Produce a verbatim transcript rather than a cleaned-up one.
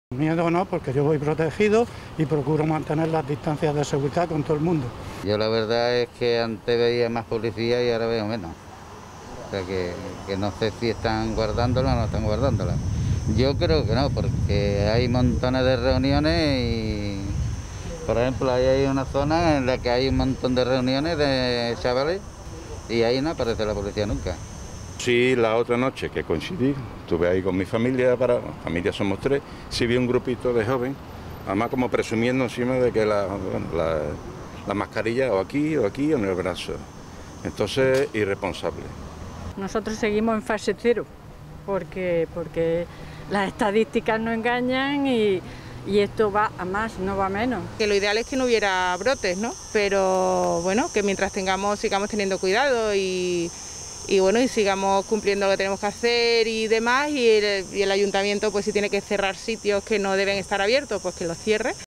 Miedo no, porque yo voy protegido y procuro mantener las distancias de seguridad con todo el mundo. Yo la verdad es que antes veía más policía y ahora veo menos. O sea que, que no sé si están guardándola o no están guardándola. Yo creo que no, porque hay montones de reuniones y, por ejemplo, ahí hay una zona en la que hay un montón de reuniones de chavales y ahí no aparece la policía nunca. Sí, la otra noche que coincidí, estuve ahí con mi familia, para familia somos tres, sí vi un grupito de jóvenes, además como presumiendo encima de que la, bueno, la, la mascarilla o aquí o aquí o en el brazo. Entonces, irresponsable. Nosotros seguimos en fase cero, porque, porque las estadísticas no engañan y, y esto va a más, no va a menos. Que lo ideal es que no hubiera brotes, ¿no? Pero bueno, que mientras tengamos, sigamos teniendo cuidado y, y bueno, y sigamos cumpliendo lo que tenemos que hacer y demás, y el, y el ayuntamiento pues si tiene que cerrar sitios que no deben estar abiertos, pues que los cierre.